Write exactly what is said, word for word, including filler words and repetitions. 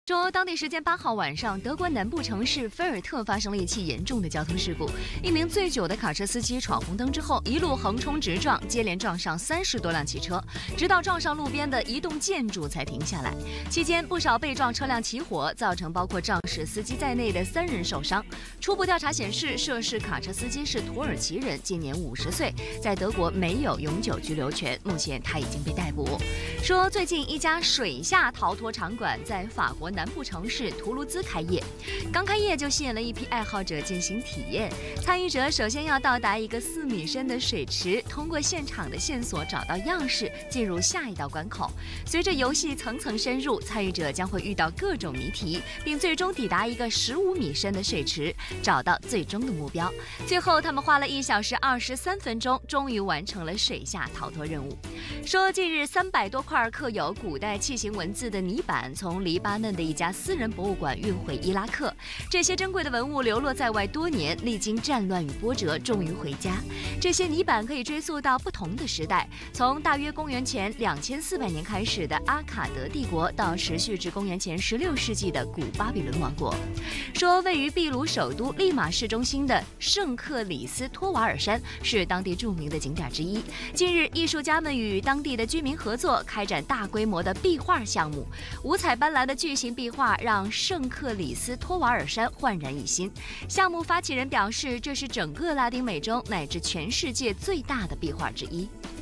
说，当地时间八号晚上，德国南部城市菲尔特发生了一起严重的交通事故。一名醉酒的卡车司机闯红灯之后，一路横冲直撞，接连撞上三十多辆汽车，直到撞上路边的一栋建筑才停下来。期间，不少被撞车辆起火，造成包括肇事司机在内的三人受伤。初步调查显示，涉事卡车司机是土耳其人，今年五十岁，在德国没有永久居留权，目前他已经被逮捕。说，最近一家水下逃脱场馆在法国南部城市图卢兹开业，刚开业就吸引了一批爱好者进行体验。参与者首先要到达一个四米深的水池，通过现场的线索找到样式，进入下一道关口。随着游戏层层深入，参与者将会遇到各种谜题，并最终抵达一个十五米深的水池，找到最终的目标。最后，他们花了一小时二十三分钟，终于完成了水下逃脱任务。说，近日三百多块刻有古代器形文字的泥板从黎巴嫩的一家私人博物馆运回伊拉克，这些珍贵的文物流落在外多年，历经战乱与波折，终于回家。这些泥板可以追溯到不同的时代，从大约公元前两千四百年开始的阿卡德帝国，到持续至公元前十六世纪的古巴比伦王国。说，位于秘鲁首都利马市中心的圣克里斯托瓦尔山是当地著名的景点之一。近日，艺术家们与当地的居民合作，开展大规模的壁画项目，五彩斑斓的巨型壁画让圣克里斯托瓦尔山焕然一新。项目发起人表示，这是整个拉丁美洲乃至全世界最大的壁画之一。